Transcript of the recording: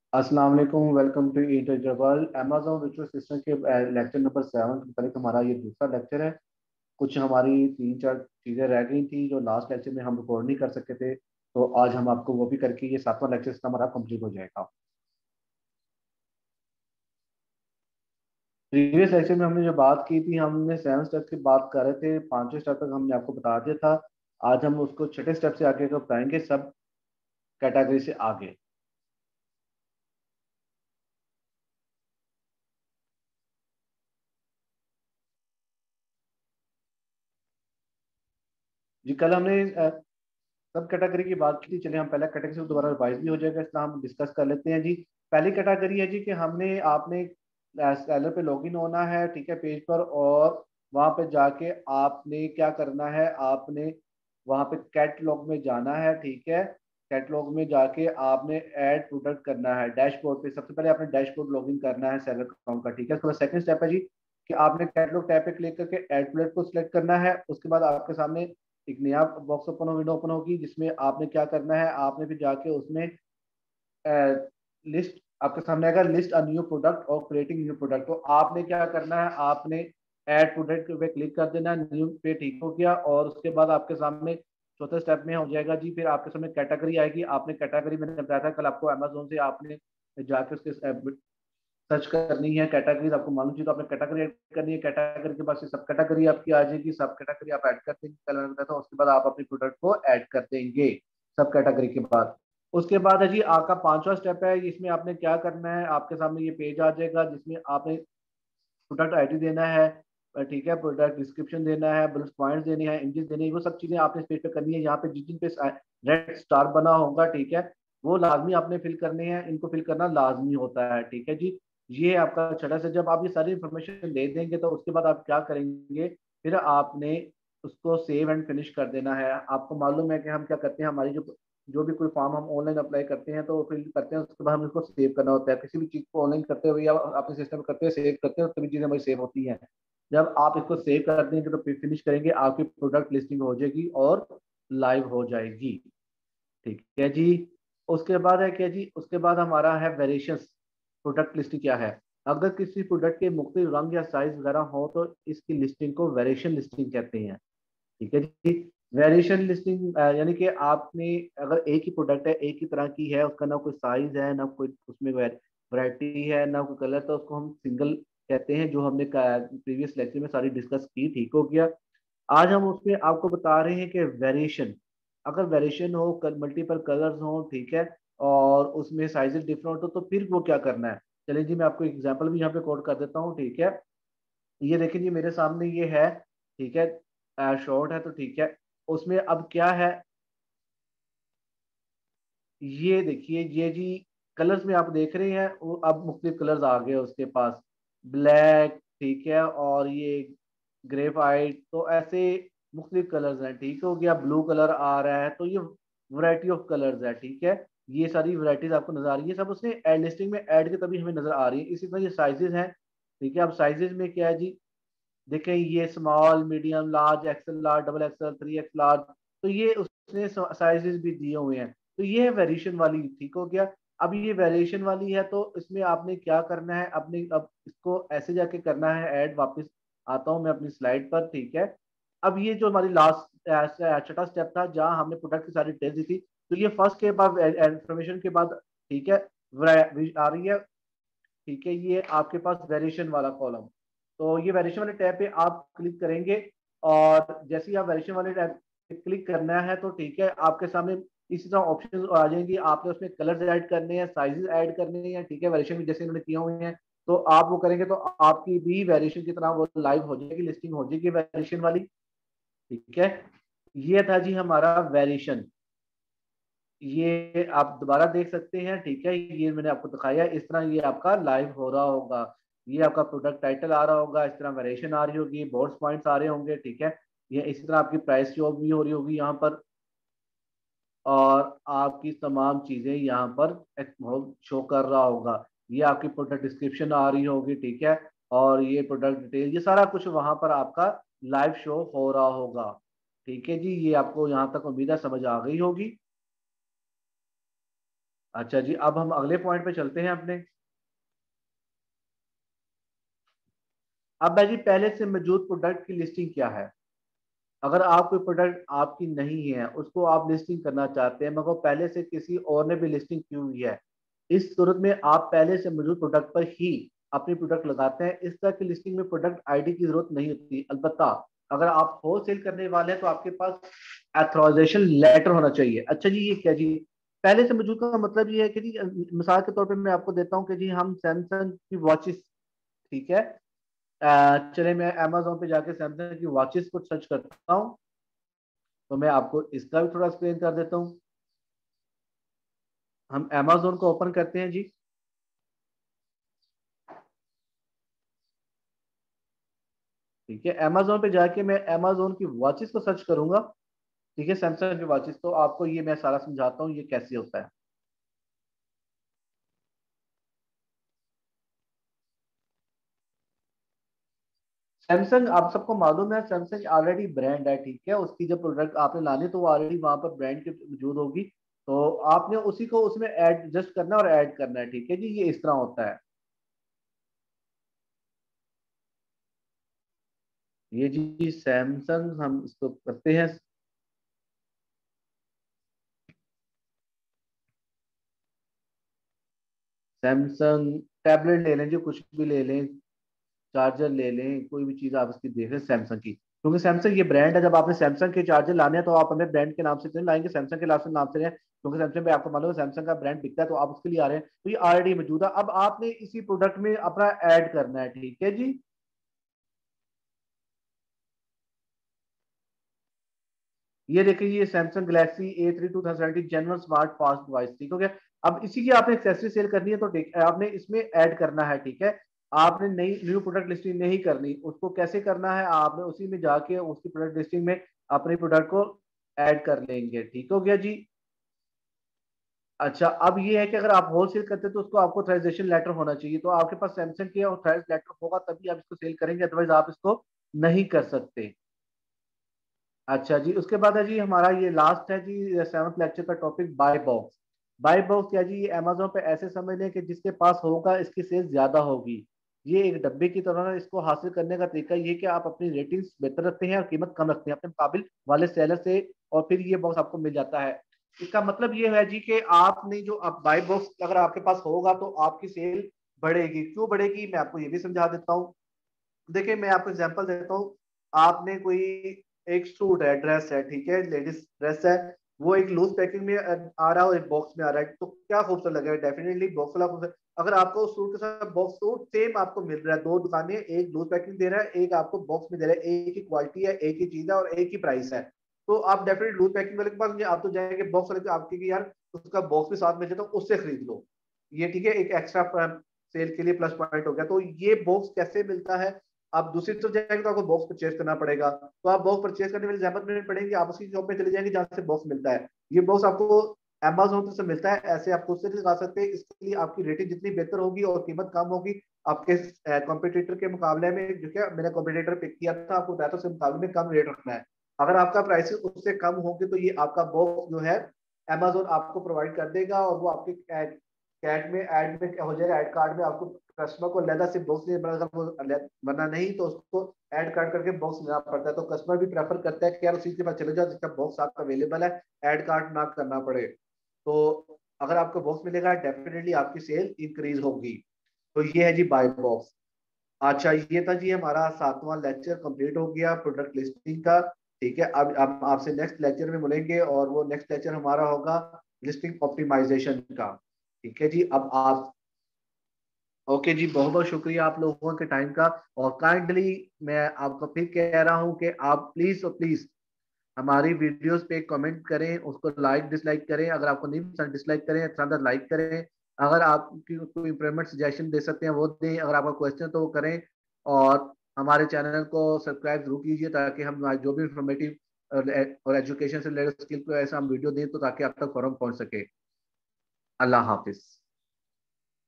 अस्सलाम वालेकुम, welcome to inter world. Amazon विचुअल सिस्टम के लेक्चर नंबर 7 के तरीक हमारा ये दूसरा लेक्चर है। कुछ हमारी तीन चार चीज़ें रह गई थी जो लास्ट लेक्चर में हम रिकॉर्ड नहीं कर सके थे, तो आज हम आपको वो भी करके ये सातवां लेक्चर हमारा कंप्लीट हो जाएगा। प्रीवियस लेक्चर में हमने जो बात की थी, हमने 7 स्टेप की बात कर रहे थे, पांचवें स्टेप तक हमने आपको बता दिया था। आज हम उसको छठे स्टेप से आगे का बताएंगे, सब कैटेगरी से आगे। जी, कल हमने सब कैटेगरी की बात की थी। चलिए हम पहला कैटेगरी से दोबारा रिवाइज भी हो जाएगा, इसलिए हम डिस्कस कर लेते हैं जी। पहली कैटेगरी है जी कि हमने आपने सेलर पे लॉगिन होना है, ठीक है, पेज पर, और वहां पे जाके आपने क्या करना है, आपने वहां पे कैटलॉग में जाना है, ठीक है। कैटलॉग में जाके आपने ऐड प्रोडक्ट करना है डैशबोर्ड पे। सबसे पहले आपने डैशबोर्ड लॉगिन करना है सेलर अकाउंट का, ठीक है। उसके बाद सेकंड स्टेप है जी कि आपने कैटलॉग टैब पे क्लिक करके ऐड प्रोडक्ट को सिलेक्ट करना है। उसके बाद आपके सामने एक नया बॉक्स ओपन हो, विंडो ओपन होगी, जिसमें आपने क्या करना है, आपने भी जाके उसमें लिस्ट आपके सामने आएगा, लिस्ट अ न्यू प्रोडक्ट और क्रिएटिंग न्यू प्रोडक्ट। तो आपने क्या करना है, आपने ऐड प्रोडक्ट पे क्लिक कर देना, न्यू पे ठीक हो गया, और उसके बाद आपके सामने चौथे स्टेप में हो जाएगा जी। फिर आपके सामने कैटेगरी आएगी। आपने कैटेगरी, मैंने बताया था कल आपको, अमेजोन से आपने जाके उसके सर्च करनी है कैटेगरीज, आपको मालूम चाहिए तो आपने कैटेगरी ऐड करनी है। कैटेगरी के बाद से सब कैटेगरी आपकी आ जाएगी, सब कैटेगरी आप ऐड कर देंगे, कल मैंने बताया था। उसके बाद आप अपने प्रोडक्ट को ऐड कर देंगे सब कैटेगरी के बाद। उसके बाद है जी आपका पांचवा स्टेप है, इसमें आपने क्या करना है, आपके सामने ये पेज आ जाएगा जिसमें आपने प्रोडक्ट आईडी देना है, ठीक है, प्रोडक्ट डिस्क्रिप्शन देना है, बुलेट पॉइंट्स देने हैं, इमेजेस देने हैं, वो सब चीजें आपने इस पेज पे करनी है। यहाँ पे जिन जिन पे रेड स्टार बना होगा, ठीक है, वो लाजमी आपने फिल करने हैं, इनको फिल करना लाजमी होता है, ठीक है जी। ये आपका छठा से, जब आप ये सारी इंफॉर्मेशन दे देंगे तो उसके बाद आप क्या करेंगे, फिर आपने उसको सेव एंड फिनिश कर देना है। आपको मालूम है कि हम क्या करते हैं, हमारी जो जो भी कोई फॉर्म हम ऑनलाइन अप्लाई करते हैं तो फिल करते हैं, उसके बाद हम इसको सेव करना होता है। किसी भी चीज़ को ऑनलाइन करते हुए या अपने सिस्टम करते हुए सेव करते हैं, तभी चीज़ें हमारी सेव होती हैं। जब आप इसको सेव कर देंगे तो फिनिश करेंगे, आपकी प्रोडक्ट लिस्टिंग हो जाएगी और लाइव हो जाएगी, ठीक है जी। उसके बाद है क्या जी, उसके बाद हमारा है वेरिएशंस। प्रोडक्ट लिस्टिंग क्या है, अगर किसी प्रोडक्ट के मुख्तलिफ रंग या साइज वगैरह हो तो इसकी लिस्टिंग को वेरिएशन लिस्टिंग कहते हैं, ठीक है जी। वेरिएशन लिस्टिंग यानी कि आपने, अगर एक ही प्रोडक्ट है, एक ही तरह की है, उसका ना कोई साइज है, ना कोई उसमें वैरायटी है, ना कोई कलर, तो उसको हम सिंगल कहते हैं, जो हमने प्रीवियस लेक्चर में सारी डिस्कस की, ठीक हो गया। आज हम उसमें आपको बता रहे हैं कि वेरिएशन, अगर वेरिएशन हो, मल्टीपल कलर्स हो, ठीक है, और उसमें साइजेस डिफरेंट हो, तो फिर वो क्या करना है। चलिए जी, मैं आपको एग्जांपल भी यहाँ पे कोड कर देता हूँ, ठीक है। ये देखिए जी, मेरे सामने ये है, ठीक है, शॉर्ट है, तो ठीक है। उसमें अब क्या है, ये देखिए ये जी, कलर्स में आप देख रहे हैं, वो अब मुख्तलिफ कलर्स आ गए उसके पास, ब्लैक, ठीक है, और ये ग्रेफाइट, तो ऐसे मुख्तलिफ कलर्स हैं, ठीक हो गया। ब्लू कलर आ रहा है, तो ये वैरायटी ऑफ कलर्स है, ठीक है। ये सारी वैरायटीज आपको नजर आ रही है, सब उसने एड लिस्टिंग में ऐड के तभी हमें नजर आ रही है। इसी तरह ये साइजेस हैं, ठीक है। अब साइजेस में क्या है जी, देखें, ये small, medium, large, XL large, double XL, 3X large, तो ये उसने साइजेस भी दिए हुए हैं। तो ये है वेरिएशन वाली, ठीक हो गया। अब ये वेरिएशन वाली है, तो इसमें आपने क्या करना है, अपने अब इसको ऐसे जाके करना है ऐड। वापस आता हूँ मैं अपनी स्लाइड पर, ठीक है। अब ये जो हमारी लास्ट छठा स्टेप था, जहाँ हमने प्रोडक्ट की सारी डिटेल्स दी थी, तो ये फर्स्ट के बाद इंफॉर्मेशन के बाद, ठीक है, आ रही है, ठीक है, ये आपके पास वेरिएशन वाला कॉलम। तो ये वेरिएशन वाले टैब पे आप क्लिक करेंगे, और जैसे ही आप वेरिएशन वाले टैब पे क्लिक करना है, तो ठीक है, आपके सामने इसी तरह ऑप्शन आ जाएंगी। आपने उसमें कलर्स ऐड करने हैं, साइजेस ऐड करने हैं, ठीक है, वेरिएशन भी जैसे इन्होंने किए हुए हैं, तो आप वो करेंगे तो आपकी भी वेरिएशन की तरह वो लाइव हो जाएगी, लिस्टिंग हो जाएगी वेरिएशन वाली, ठीक है। ये था जी हमारा वेरिएशन। ये आप दोबारा देख सकते हैं, ठीक है, ये मैंने आपको दिखाया, इस तरह ये आपका लाइव हो रहा होगा। ये आपका प्रोडक्ट टाइटल आ रहा होगा, इस तरह वेरिएशन आ रही होगी, बोर्ड पॉइंट्स आ रहे होंगे, ठीक है। ये इसी तरह आपकी प्राइस शो भी हो रही होगी यहाँ पर, और आपकी तमाम चीजें यहाँ पर शो कर रहा होगा। ये आपकी प्रोडक्ट डिस्क्रिप्शन आ रही होगी, ठीक है, और ये प्रोडक्ट डिटेल, ये सारा कुछ वहां पर आपका लाइव शो हो रहा होगा, ठीक है जी। ये आपको यहाँ तक उम्मीद है समझ आ गई होगी। अच्छा जी, अब हम अगले पॉइंट पे चलते हैं अपने। अब भाई जी, पहले से मौजूद प्रोडक्ट की लिस्टिंग क्या है। अगर आप कोई प्रोडक्ट आपकी नहीं है, उसको आप लिस्टिंग करना चाहते हैं मगर पहले से किसी और ने भी लिस्टिंग की हुई है, इस सूरत में आप पहले से मौजूद प्रोडक्ट पर ही अपनी प्रोडक्ट लगाते हैं। इस तरह की लिस्टिंग में प्रोडक्ट आईडी की जरूरत नहीं होती। अलबत्ता अगर आप होलसेल करने वाले हैं तो आपके पास ऑथराइजेशन लेटर होना चाहिए। अच्छा जी, ये क्या जी, पहले से मौजूद का मतलब ये है कि जी, मिसाल के तौर पे मैं आपको देता हूँ कि जी हम सैमसंग की वॉचेस, ठीक है, चले मैं अमेजोन पे जाके सैमसंग की वॉचेस को सर्च करता हूँ, तो मैं आपको इसका भी थोड़ा एक्सप्लेन कर देता हूँ। हम अमेजोन को ओपन करते हैं जी। ठीक है, अमेजोन पे जाके मैं अमेजोन की वॉचेस को सर्च करूंगा। ठीक है, सैमसंग की वॉचेस, तो आपको ये मैं सारा समझाता हूँ ये कैसे होता है। सैमसंग आप सबको मालूम है, सैमसंग ऑलरेडी ब्रांड है। ठीक है, उसकी जब प्रोडक्ट आपने लानी तो वो ऑलरेडी वहां पर ब्रांड की मौजूद होगी। तो आपने उसी को उसमें एडजस्ट करना है और ऐड करना है। ठीक है जी, ये इस तरह होता है। ये जी सैमसंग, हम इसको करते हैं सैमसंग। टैबलेट ले लें जी, कुछ भी ले लें, चार्जर ले लें, कोई भी चीज़ आप इसकी देख रहे हैं सैमसंग की, क्योंकि सैमसंग ये ब्रांड है। जब आपने सैमसंग के चार्जर लाने हैं तो आप हमें ब्रांड के नाम से क्यों लाएंगे, सैमसंग के नाम से लें, क्योंकि सैमसंग पे आपको मालूम है सैमसंग का ब्रांड बिकता है, तो आप उसके लिए आ रहे हैं, तो ये ऑलरेडी मौजूद है। अब आपने इसी प्रोडक्ट में अपना ऐड करना है। ठीक है जी, ये देखिए, ये Samsung Galaxy A3 2017 general smart fast device. ठीक हो गया। अब इसी की आपने एक्सेसरी सेल करनी है तो ठीक आपने इसमें ऐड करना है। ठीक है, आपने नई न्यू प्रोडक्ट लिस्टिंग नहीं करनी। उसको कैसे करना है, आपने उसी में जाके उसकी प्रोडक्ट लिस्टिंग में अपनी प्रोडक्ट को ऐड कर लेंगे। ठीक हो गया जी। अच्छा, अब ये है कि अगर आप होलसेल करते हैं तो उसको आपको ऑथराइजेशन लेटर होना चाहिए, तो आपके पास सैमसंग के ऑथराइज लेटर होगा तभी आप इसको सेल करेंगे, अदरवाइज आप इसको नहीं कर सकते। अच्छा जी, उसके बाद है जी हमारा ये लास्ट है जी सेवंथ लेक्चर का topic, buy box. Buy box क्या जी, ये अमेजोन पे ऐसे समझ लें कि जिसके पास होगा इसकी सेल्स ज्यादा होगी। ये एक डब्बे की तरह है। इसको हासिल करने का तरीका ये कि आप अपनी रेटिंग्स बेहतर रखते हैं और कीमत कम रखते हैं अपने मुकाबिल वाले सेलर से, और फिर ये बॉक्स आपको मिल जाता है। इसका मतलब ये है जी कि आपने जो अब बाय बॉक्स अगर आपके पास होगा तो आपकी सेल बढ़ेगी। क्यों बढ़ेगी, मैं आपको ये भी समझा देता हूँ। देखिए, मैं आपको एग्जांपल देता हूँ। आपने कोई एक सूट है, ड्रेस है, ठीक है, लेडीज ड्रेस है, वो एक लूज पैकिंग में आ रहा है और एक बॉक्स में आ रहा है, तो क्या खूबसूरत लगेगा, डेफिनेटली बॉक्स वाला खूबसूरत। अगर आपको उस सूट के साथ बॉक्स सूट सेम आपको मिल रहा है, दो दुकानें, एक लूज पैकिंग दे रहा है, एक आपको बॉक्स में दे रहा है, एक ही क्वालिटी है, एक ही चीज है और एक ही प्राइस है, तो आप डेफिनेटली लूज पैकिंग वाले के पास आप तो जाएंगे बॉक्स वाले के, आपके कि यार उसका बॉक्स भी साथ में देता हूँ, उससे खरीद लो। ये ठीक है, एक एक्स्ट्रा सेल के लिए प्लस पॉइंट हो गया। तो ये बॉक्स कैसे मिलता है, आप दूसरी तरफ जाएंगे तो आपको बॉक्स परचेज करना पड़ेगा, तो आप बॉक्स परचेज करने में जहमत में पड़ेंगे, आप उसी शॉप में चले जाएंगे जहां से बॉक्स मिलता है। ये बॉक्स आपको अमेजोन से मिलता है, ऐसे आप खुद से लगा सकते हैं। इसके लिए आपकी रेटिंग जितनी बेहतर होगी और कीमत कम होगी आपके कॉम्पिटिटर के मुकाबले में, जो क्या मैंने कॉम्पिटिटर पिक किया था, आपको बताया था उसके मुकाबले में कम रेट रखना है। अगर आपका प्राइस उससे कम होगी तो ये आपका बॉक्स जो है अमेजोन आपको प्रोवाइड कर देगा, और वो आपके कैट में ऐड में हो जाएगा, ऐड कार्ड में आपको कस्टमर को लेदा से बॉक्स नहीं बना, वो बना नहीं तो उसको ऐड कार्ड करके बॉक्स लेना पड़ता है। तो कस्टमर भी प्रेफर करता है कि यार उसी के पास चले जाओ जिसका बॉक्स आपका अवेलेबल है, ऐड कार्ड ना करना पड़े। तो अगर आपको बॉक्स मिलेगा डेफिनेटली आपकी सेल इंक्रीज होगी। तो ये है जी बाय बॉक्स। अच्छा, ये था जी हमारा 7वां लेक्चर कंप्लीट हो गया प्रोडक्ट लिस्टिंग का। ठीक है, अब हम आपसे नेक्स्ट लेक्चर में मिलेंगे और वो नेक्स्ट लेक्चर हमारा होगा लिस्टिंग ऑप्टिमाइजेशन का। ठीक है जी, अब आप, ओके जी, बहुत बहुत शुक्रिया आप लोगों के टाइम का। और काइंडली मैं आपको फिर कह रहा हूँ कि आप प्लीज और प्लीज हमारी वीडियोस पे कमेंट करें, उसको लाइक डिसलाइक करें, अगर आपको नहीं पसंद डिसलाइक करें, अच्छा लाइक करें। अगर आप कोई इम्प्रूवमेंट सजेशन दे सकते हैं वो दें, अगर आपका क्वेश्चन तो वो करें। और हमारे चैनल को सब्सक्राइब जरूर कीजिए ताकि हम जो भी इंफॉर्मेटिव और एजुकेशन से रिलेटेड स्किल को ऐसा हम वीडियो दें तो ताकि आप तक फौरन पहुंच सके। अल्लाह हाफिज।